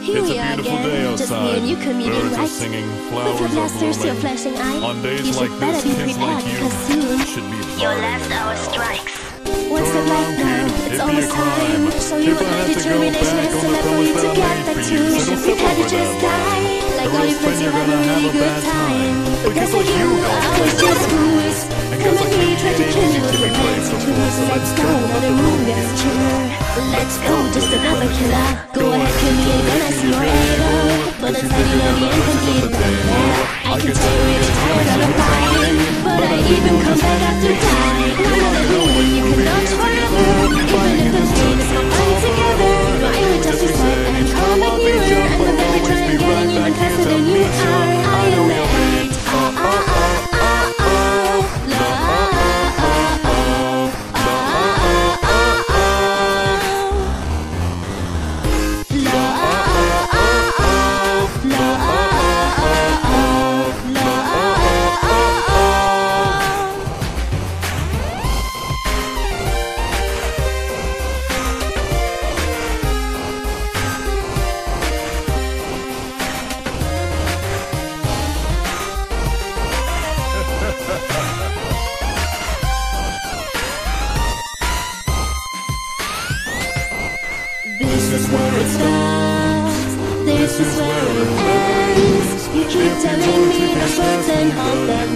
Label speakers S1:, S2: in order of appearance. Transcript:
S1: Here
S2: It's
S1: we
S2: a
S1: are
S2: beautiful
S1: again,
S2: day
S1: just me
S2: outside.
S1: and you comedian,
S2: Birds are
S1: right?
S2: singing,
S1: With
S2: flowers
S1: your
S2: are
S1: blasters, your
S2: blooming.
S1: flashing eye.
S2: On days
S1: You
S2: like
S1: should better
S2: this,
S1: be
S2: kids
S1: prepared,
S2: like you
S1: cause soon
S2: should be
S3: Your
S2: partying
S3: last hour
S2: now.
S3: strikes.
S1: what's the right now? It's almost time. Show you what my determination has to let for you to get that tune. You can't just die. Like all your friends, you had a really good time. Because like you, I was just fools. Come at me, try to kill you with your plans to choose. Let's go, another movie that's killer. Let's go, just another killer. Go ahead, kill me, ain't gonna see your idol. But it's hiding on the incomplete. Yeah, I can tell you're really tired of the fighting. But I even come back after dying. Another movie you cannot forever. Even if the pain is not all together. I would just be smart and calm and newer. And the baby try again, even faster than you are. I know it hurts. This is where it starts, this is where it ends. You keep telling me the words and hope that